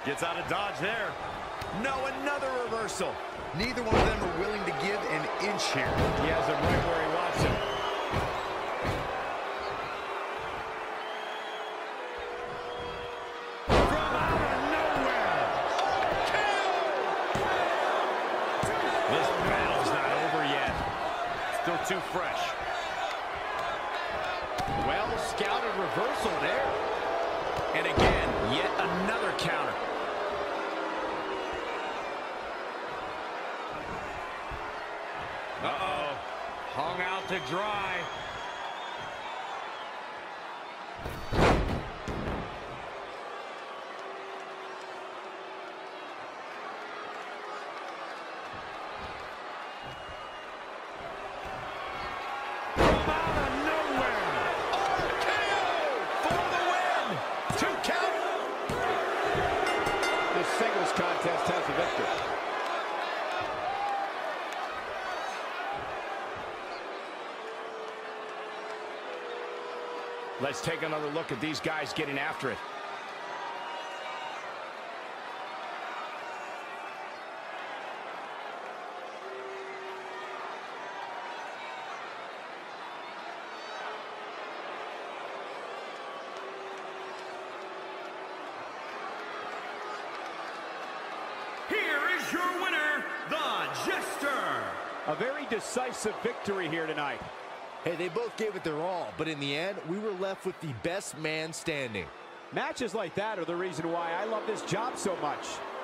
Gets out of dodge there. No, another reversal. Neither one of them are willing to give an inch here. He has him right where he wants him. From out of nowhere. This battle's not over yet. Still too fresh. Well scouted reversal there. And again, yet another counter. Uh-oh. Hung out to dry. From out of nowhere. RKO for the win. 2 count. This singles contest has a victor. Let's take another look at these guys getting after it. Here is your winner, the Jester. A very decisive victory here tonight. Hey, they both gave it their all, but in the end, we were left with the best man standing. Matches like that are the reason why I love this job so much.